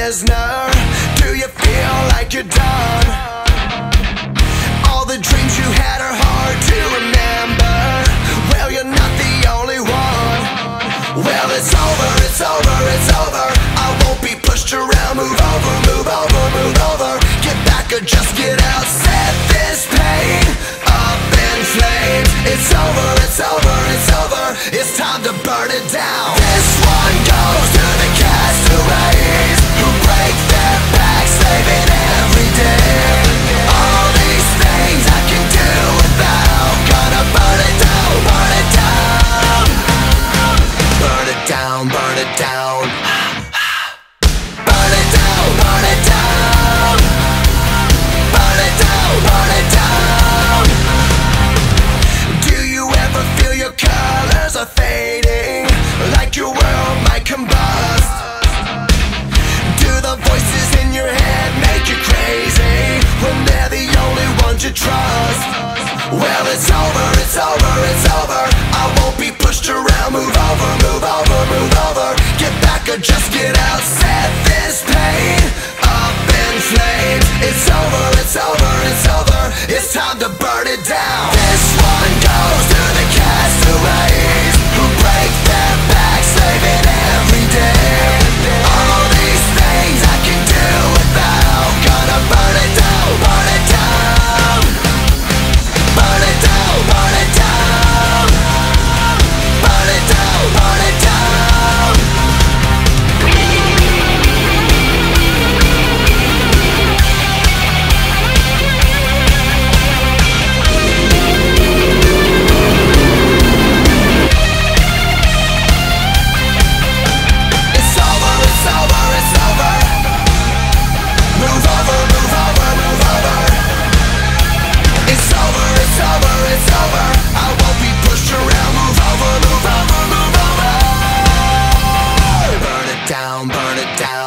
prisoner? Do you feel like you're done? All the dreams you had are hard to remember. Well, you're not the only one. Well, it's over, it's over, it's over. I won't be pushed around. Move over, move over, move over. Get back or just get out. Set this pain up in flames. It's over, it's over, it's over. It's time to burn it down. This one goes to the castaways who break their backs, saving every day. All these things I can do without. Gonna burn it down, burn it down. Burn it down, burn it down. Burn it down, burn it down. Burn it down, burn it down. Do you ever feel your colors are fading, like your world might combust? Do the voices in your head make you crazy when they're the only ones you trust? Well, it's over, it's over, it's over. I won't be pushed around. Move over, move over, move over. Get back or just get out. Set this pain up in flames. It's over, it's over, it's over. It's time to burn it down. This one goes to the castaways who break their backs, saving every day. All these things I can do without. Gonna burn it down, burn it down. Burn it down, burn it down. Burn it down, burn it down. It's over, it's over, it's over. Move over, move over, move over. It's over, it's over, it's over. I won't be pushed around. Move over, move over, move over. Burn it down, burn it down.